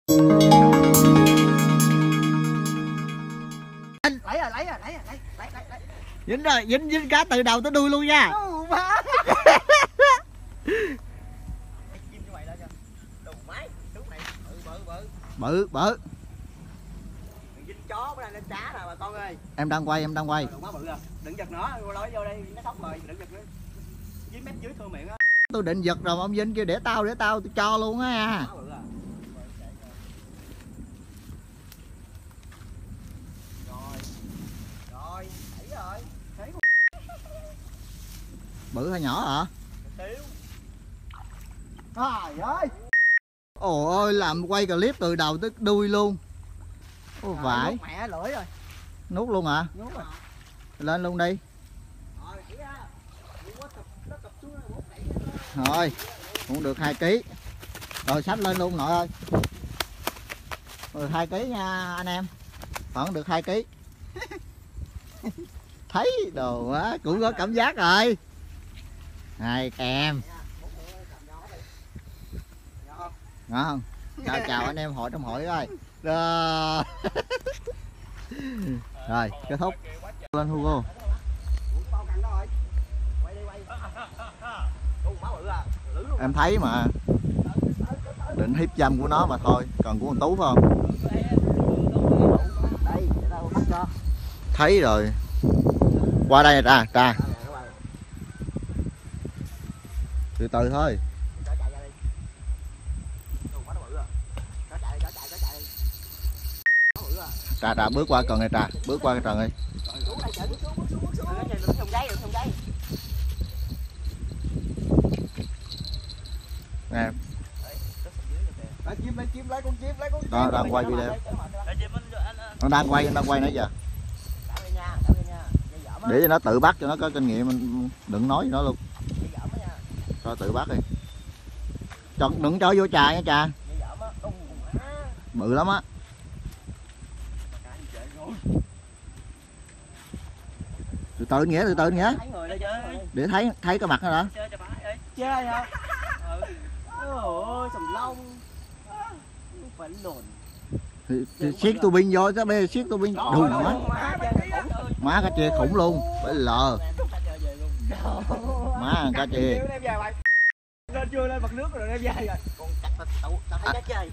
Dính cá từ đầu tới đuôi luôn nha. Bự. Chó bữa nay lên cá nè bà con ơi. Em đang quay. Má bự à. Đừng giật nữa, lối vô đây nó sóc rồi, đừng giật nữa. Dính mép dưới thương miệng á. Tôi định giật rồi mà ông Vinh kêu để tao tôi cho luôn á. Má bự à. Rồi, đẩy rồi. Thấy Bự hay nhỏ hả? Tiêu. Trời ơi. Ồ ơi, làm quay clip từ đầu tới đuôi luôn. Ô vãi. Nuốt mẹ lưỡi rồi. Nuốt luôn hả? Nuốt rồi. Lên luôn đi. Rồi, cũng được 2 kg. Rồi xách lên luôn nội ơi. Rồi 2 kg nha anh em. Vẫn được 2 kg. Thấy đồ quá, cũng có cảm giác rồi. Hai em. Ngon không? Chào anh em hội trong hội coi. Rồi, kết thúc. Lên Hugo. Em thấy mà. Định hiếp dâm của nó mà thôi, còn của con Tú phải không? Thấy rồi. Qua đây trà. Từ từ thôi. Trà bước qua cần này trà, bước qua cái trần đi. Nè. Đó, đang quay video. Nó đang quay nãy giờ. Để cho nó tự bắt cho nó có kinh nghiệm, mình đừng nói với nó luôn. Cho tự bắt đi. Đừng cho vô trà nha trà. Bự lắm á. Từ từ nghĩa. Để thấy cái mặt nó đã. Chơi hả? Ôi sầm lông. Phải lồn. Thì siết tua bin vô chứ, bây giờ siết tua bin đùi má cá chê khủng luôn, phải lờ. Má cá chê. Lên chưa lên mặt nước rồi đem về rồi. Con chặt tao thấy cá chê.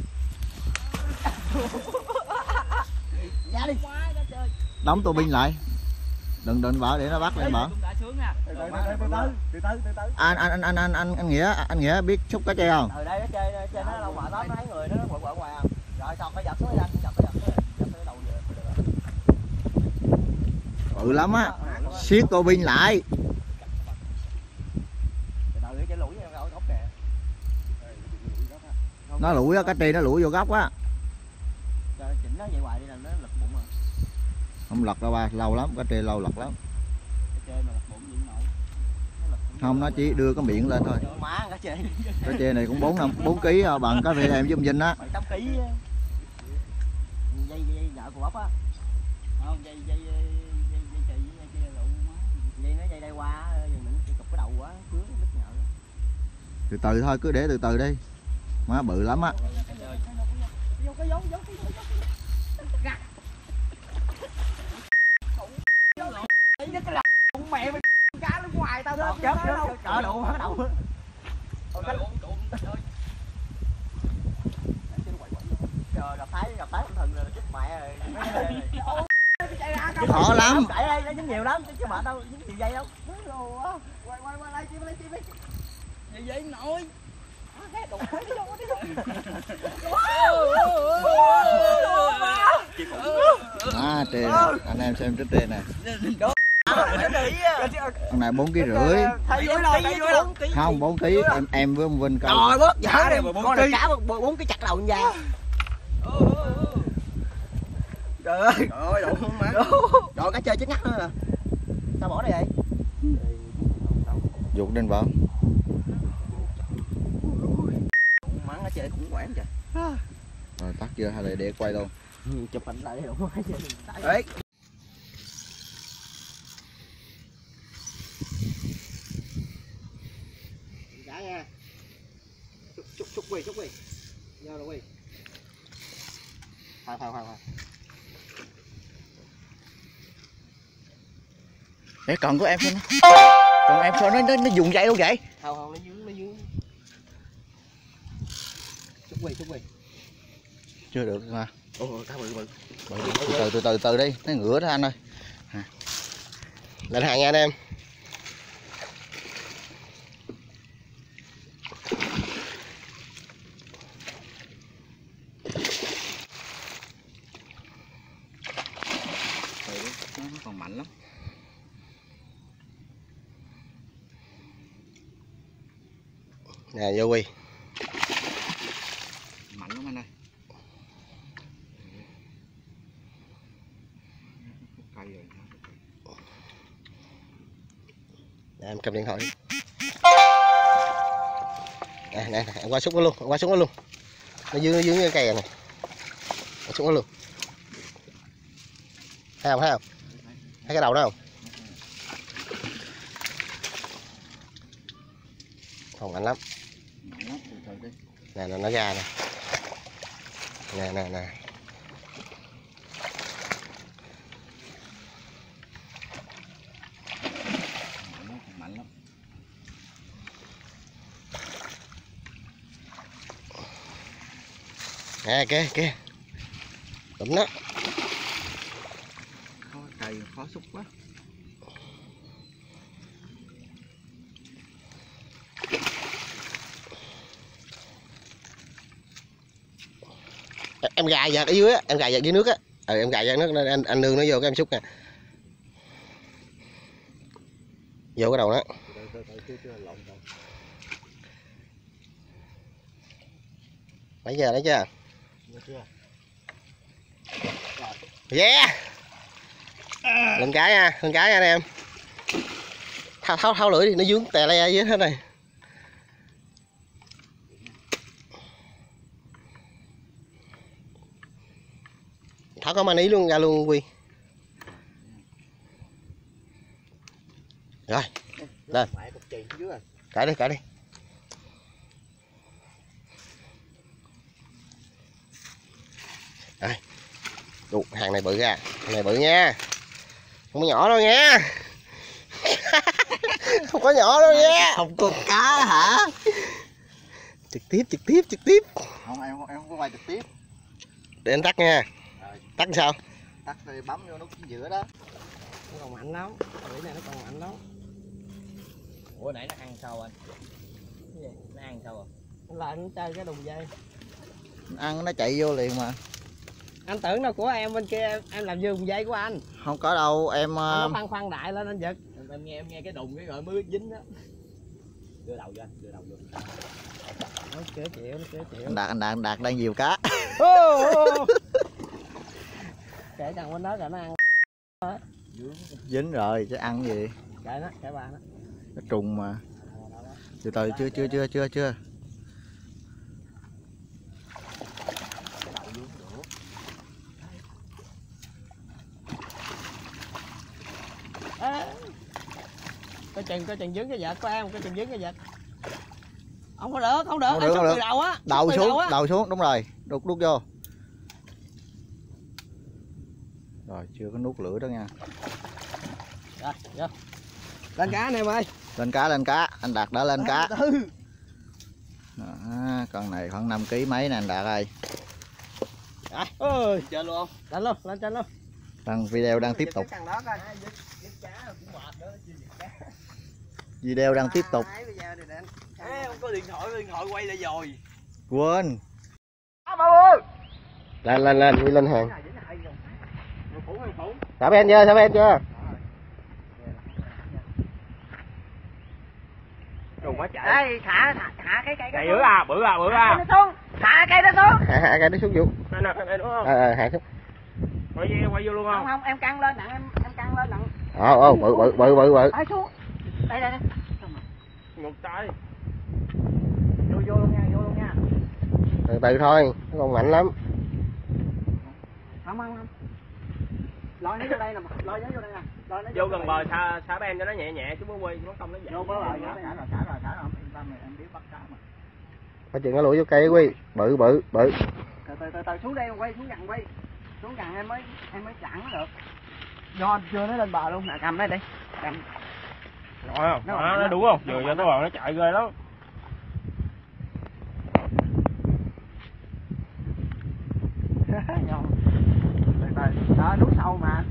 Ra đi. Đóng tua bin lại. Đừng vào để nó bắt lên bờ. Anh Nghĩa biết xúc cá chê không? Ở đây cá chê nó đâu mà nó thấy người nó quậy ngoài à. Rồi xong phải giật xuống ra, giật cái đầu về. Bự lắm á. Siết tua bin lại. Nó lủi á, cá chê nó lủi vô góc á. Chỉnh nó vậy hoài đi là nó lật bụng rồi. Không lật đâu ba, lâu lắm, cá chê lâu lật lắm. Không, nó chỉ đưa cái miệng lên thôi. Cá chê này cũng 4 kg bằng cá chê em với ông Vinh á. 7-8 kg. Dây vợ của bóc á. Không, dây chị dây nó dây đây qua đừng cục cái đầu quá, cứa đứt nhợ. Từ từ thôi, cứ để từ từ đi. Má bự lắm á. Mẹ mày cá nó ngoài tao đó. Chết đâu. Trời đủ hết đầu. Trời gặp thái con thần rồi chết mẹ rồi. Khó lắm. Chạy đây nó dính nhiều lắm chứ mệt đâu, dính nhiều dây đâu. Quay lấy chim đi. Dây nổi. Trê, anh em xem cái trê này. Con này 4,5 kg. Không, 4 kg em với ông Vinh coi. Trời bớt giả đi, con này cá 4 cái chặt đầu nha. Trời ơi. Trời ơi, đủ má. Trời cá chơi chết ngắt nữa nè. Sao bỏ đây vậy? Dục lên vợ. Mắng cá chơi cũng quảng trời. Rồi tắt chưa hay là để quay luôn? Chụp ảnh lại đi đủ má chơi. Đấy. Chúc quỳ. Vô rồi quỳ. Khoan. Để còn của em sao nó. Còn em sao nó dùng dây luôn vậy? Không, nó dướng. Xúc quỳ. Chưa được mà. Ồ, cá bự. Từ đi, nó ngửa đó anh ơi. Lên hàng nha anh em. Nó còn mạnh lắm. Nè vô quỳ. Mạnh lắm anh ơi. Cây rồi. Nè, em cầm điện thoại. Nè, em qua xúc nó luôn, Nó dướng cái cây này. Em xúc nó luôn. Thấy không? Thấy cái đầu đó không? Không mạnh lắm. Từ đi. Nè, nó ra nè. Nè. Mạnh lắm. Nè kìa. Đúng đó. Cây khó xúc quá. Em gài vợt ở dưới á, em gài vợt dưới nước á. Em gài vợt nước nên anh nương nó vô cái em xúc nè. Vô cái đầu đó. Lấy chưa? Yeah. Lên cái nha anh em. Tháo lưỡi đi, nó dướng tè le dưới hết này. Tháo có mani luôn ra luôn Quy. Rồi. Lên. Cãi đi. Rồi. Hàng này bự nha. Không có nhỏ đâu nha. Không có nhỏ đâu nha. Không có cá hả? Trực tiếp. Không em không có quay trực tiếp. Để anh tắt nha. Rồi. Tắt sao? Tắt rồi bấm vô nút giữa đó. Nó còn mạnh lắm. Cái này nó còn mạnh lắm. Ủa nãy nó ăn sao anh? Cái gì? Nó ăn sao rồi? Anh lại nó chơi cái đùng dây. Ăn nó chạy vô liền mà. Anh tưởng đâu của em bên kia em làm đùng dây của anh. Không có đâu em. Nó khoan đại lên anh giật. Em nghe cái đùng cái rồi mới dính đó. Đưa đầu vô anh, Nó chữa chịu. Anh Đạt đang nhiều cá. Kể thằng bên đó rồi nó ăn. Dính rồi chứ ăn gì. Kể bà nó. Nó trùng mà. Từ chưa. Coi chừng dướng cái vợt của em, không được. Không được. Từ đầu á. Đầu xuống đúng rồi. Đút vô. Rồi chưa có nút lửa đó nha. Rồi, vô. Lên cá anh em ơi. Lên cá, anh Đạt đã lên cá. Con này khoảng 5 kg mấy nè anh Đạt ơi. Ơi, trên luôn không? Lên trên luôn. Video đang tiếp tục. Video đang tiếp tục. không có điện thoại quay lại rồi. Quên. Lên hàng. Xả ben chưa? Trùng quá chạy. Đây, thả cái cây đó. Bự à. Thả cây đó xuống. Hạ cây đó xuống vụ. Đây đúng không? Hạ xuống. Quay vô luôn không? Không, em căng lên nặng, em căng lên nặng. Bự. Ai xuống. Đây. Ngược tay. Vô luôn nha. Từ thôi, nó còn mạnh lắm. Không. Lôi nó vô đây nè, Vô gần bờ xả ben cho nó nhẹ chứ mới quay nó không nó dậy. Vô bờ rồi, Xả rồi, yên tâm em biết bắt cá mà. Phải chừng nó lụi vô cây Quy, bự. Cái Từ xuống đây quay xuống gần quay. Xuống gần em mới chặn nó được. Do chưa nó lên bờ luôn, nè cầm đây đi. Cầm. Rồi không? Nó đúng không? Vừa cho nó vào nó chạy ghê lắm. Đó đúng sâu mà.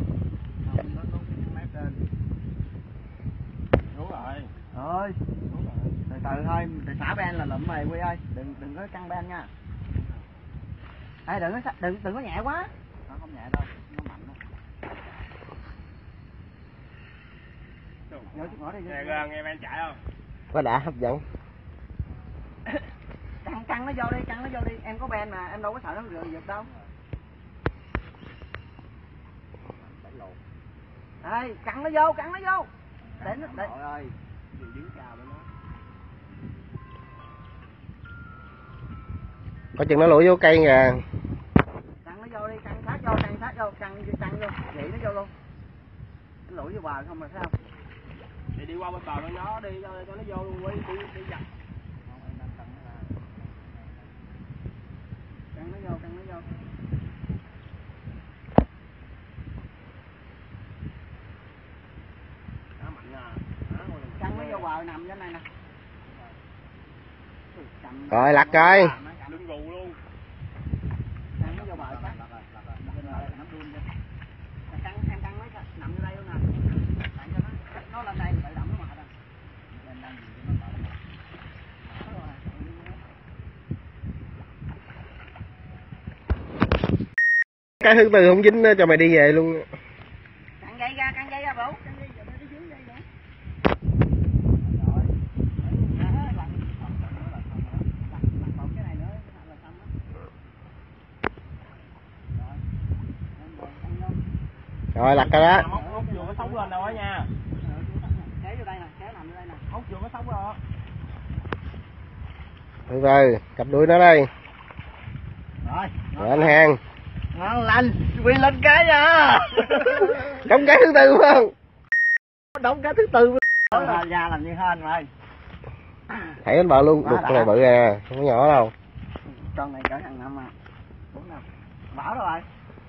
Đúng rồi. Rồi. Từ từ thôi, xả ben là lụm mày Quy ơi, đừng có căng ben nha. Ê đừng có nhẹ quá. Nó không nhẹ đâu, nó mạnh đó. Vô chút ngõ đi. Nghe ben chạy không? Có đã hấp dẫn. Căng nó vô đi, em có ben mà, em đâu có sợ nó giật đâu. Ê, căng nó vô. Để nó để. Trời ơi, đứng chào bên nó. Có chừng nó lủi vô cây kìa. Căng nó vô đi, căng sát vô, căng vô, vậy nó vô luôn. Nó lủi vô bờ không là sao? Đi qua bên bờ bên đó đi cho nó vô luôn đi dập. Căng nó vô. Đó mạnh à. Căng nó vô bờ nằm trên này nè. Rồi lặt coi. Đừng gù luôn. Căng nó vô bờ cắt. Căng mấy nằm vô đây luôn nè. Căng cho nó lên đây tự động nó mệt rồi. Cái thứ tư không dính cho mày đi về luôn. Căng dây ra bố. Căng dây giờ nó dưới dây nữa. Rồi lặt coi đó. Hút vừa có sống lên đâu á nha. Kéo vô đây nè, kéo nằm vô đây nè. Hút vừa có sống rồi. Từ từ, cặp đuôi nó đây. Rồi anh Hàng. Ngon lành, Quy lên cái nha. Đóng cái thứ tư phải không? Đóng cái thứ tư. Ra làm như hên rồi. Thảy đến bờ luôn, đục con này bự à, không có nhỏ đâu. Con này cỡ thằng năm à. 4 năm. Bảo rồi.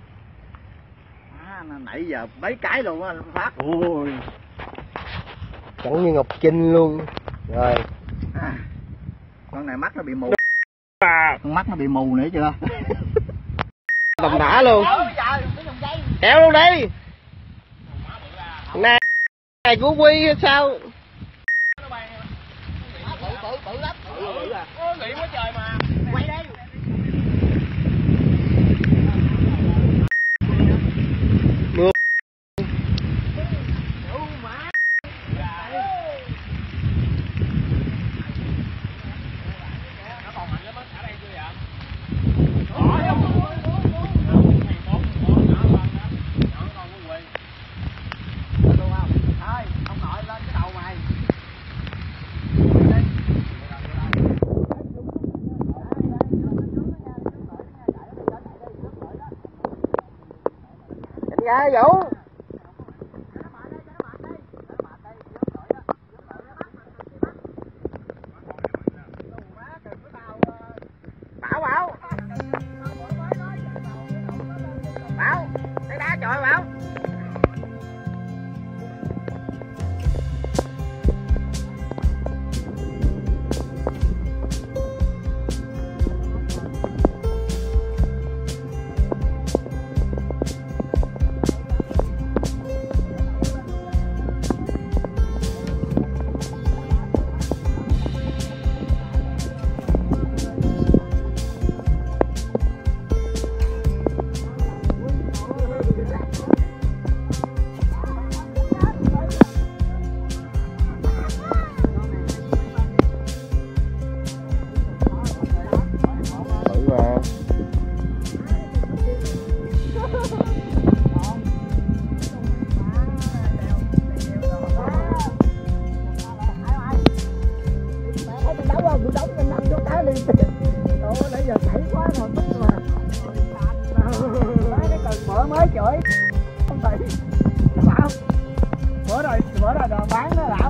Nãy giờ mấy cái luôn á Phát. Ui. Trắng như ngọc trinh luôn. Rồi. Con này mắt nó bị mù. Con mắt nó bị mù nữa chưa? Tầm đã luôn. Kéo luôn đi. Này của Quy hay sao? Bự lắm. Nghĩ quá trời mà. Quay đây. Dạ Vũ. Bảo, thấy đá trời Bảo. mới chửi không bị bảo bữa rồi bán nó đã